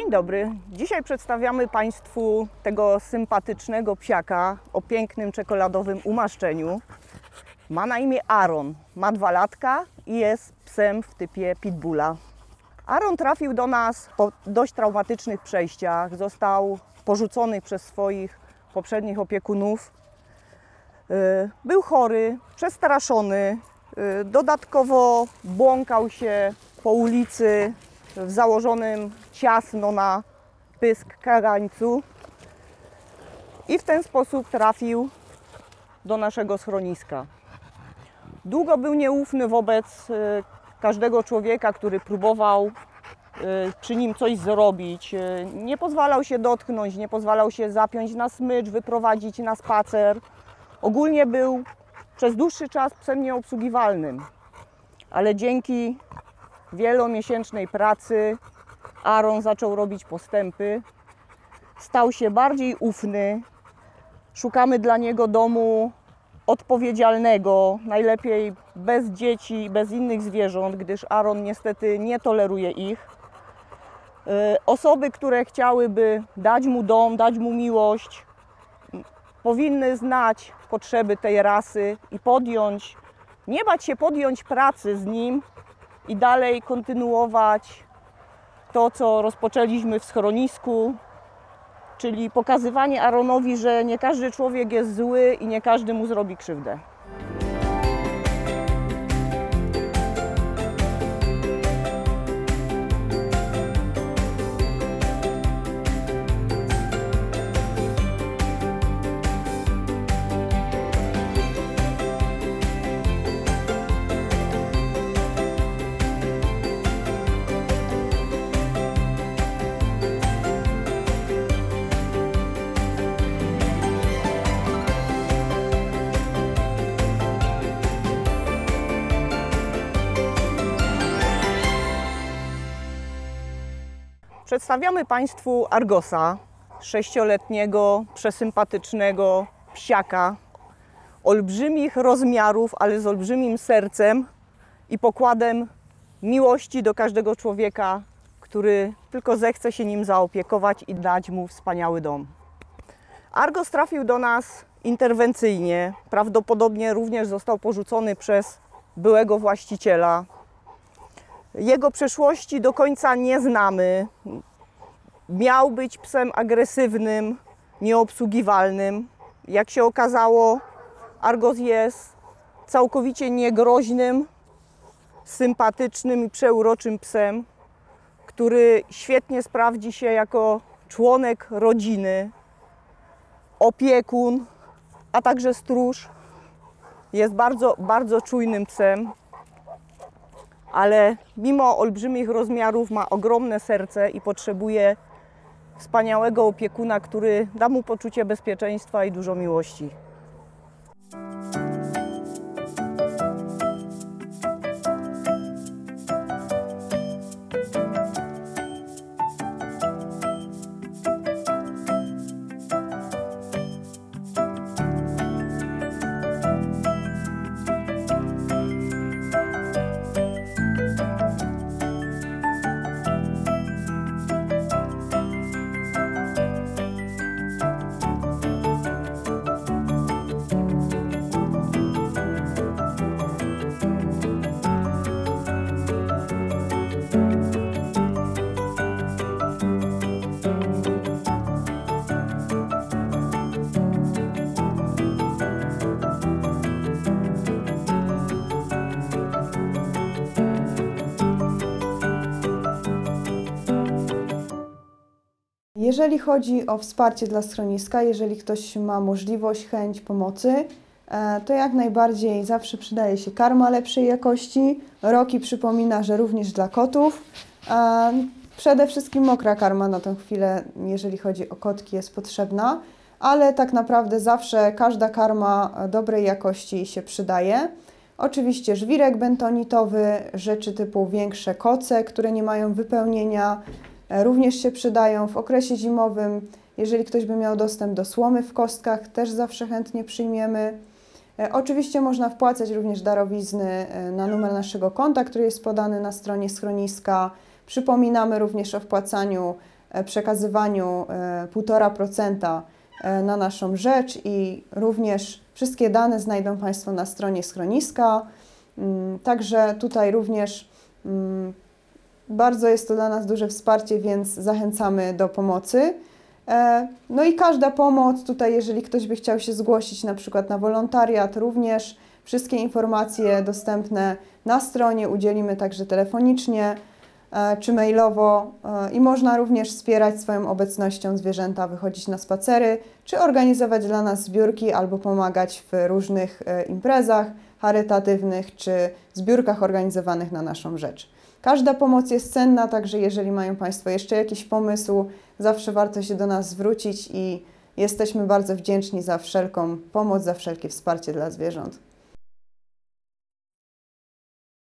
Dzień dobry. Dzisiaj przedstawiamy Państwu tego sympatycznego psiaka o pięknym czekoladowym umaszczeniu. Ma na imię Aaron, ma 2 latka i jest psem w typie pitbulla. Aaron trafił do nas po dość traumatycznych przejściach. Został porzucony przez swoich poprzednich opiekunów. Był chory, przestraszony, dodatkowo błąkał się po ulicy w założonym ciasno na pysk kagańcu i w ten sposób trafił do naszego schroniska. Długo był nieufny wobec każdego człowieka, który próbował przy nim coś zrobić. Nie pozwalał się dotknąć, nie pozwalał się zapiąć na smycz, wyprowadzić na spacer. Ogólnie był przez dłuższy czas psem nieobsługiwalnym, ale dzięki wielomiesięcznej pracy Aaron zaczął robić postępy, stał się bardziej ufny. Szukamy dla niego domu odpowiedzialnego, najlepiej bez dzieci, bez innych zwierząt, gdyż Aaron niestety nie toleruje ich. Osoby, które chciałyby dać mu dom, dać mu miłość, powinny znać potrzeby tej rasy i nie bać się podjąć pracy z nim i dalej kontynuować to, co rozpoczęliśmy w schronisku, czyli pokazywanie Aaronowi, że nie każdy człowiek jest zły i nie każdy mu zrobi krzywdę. Przedstawiamy Państwu Argosa, 6-letniego, przesympatycznego psiaka, olbrzymich rozmiarów, ale z olbrzymim sercem i pokładem miłości do każdego człowieka, który tylko zechce się nim zaopiekować i dać mu wspaniały dom. Argos trafił do nas interwencyjnie, prawdopodobnie również został porzucony przez byłego właściciela. Jego przeszłości do końca nie znamy. Miał być psem agresywnym, nieobsługiwalnym. Jak się okazało, Argos jest całkowicie niegroźnym, sympatycznym i przeuroczym psem, który świetnie sprawdzi się jako członek rodziny, opiekun, a także stróż. Jest bardzo, bardzo czujnym psem, ale mimo olbrzymich rozmiarów ma ogromne serce i potrzebuje wspaniałego opiekuna, który da mu poczucie bezpieczeństwa i dużo miłości. Jeżeli chodzi o wsparcie dla schroniska, jeżeli ktoś ma możliwość, chęć pomocy, to jak najbardziej zawsze przydaje się karma lepszej jakości. Rocky przypomina, że również dla kotów. Przede wszystkim mokra karma na tę chwilę, jeżeli chodzi o kotki, jest potrzebna, ale tak naprawdę zawsze każda karma dobrej jakości się przydaje. Oczywiście żwirek bentonitowy, rzeczy typu większe koce, które nie mają wypełnienia, również się przydają w okresie zimowym. Jeżeli ktoś by miał dostęp do słomy w kostkach, też zawsze chętnie przyjmiemy. Oczywiście można wpłacać również darowizny na numer naszego konta, który jest podany na stronie schroniska. Przypominamy również o wpłacaniu przekazywaniu 1,5% na naszą rzecz i również wszystkie dane znajdą Państwo na stronie schroniska. Także tutaj również bardzo jest to dla nas duże wsparcie, więc zachęcamy do pomocy. No i każda pomoc, tutaj jeżeli ktoś by chciał się zgłosić na przykład na wolontariat, również wszystkie informacje dostępne na stronie udzielimy także telefonicznie czy mailowo i można również wspierać swoją obecnością zwierzęta, wychodzić na spacery, czy organizować dla nas zbiórki albo pomagać w różnych imprezach charytatywnych czy zbiórkach organizowanych na naszą rzecz. Każda pomoc jest cenna, także jeżeli mają Państwo jeszcze jakiś pomysł, zawsze warto się do nas zwrócić i jesteśmy bardzo wdzięczni za wszelką pomoc, za wszelkie wsparcie dla zwierząt.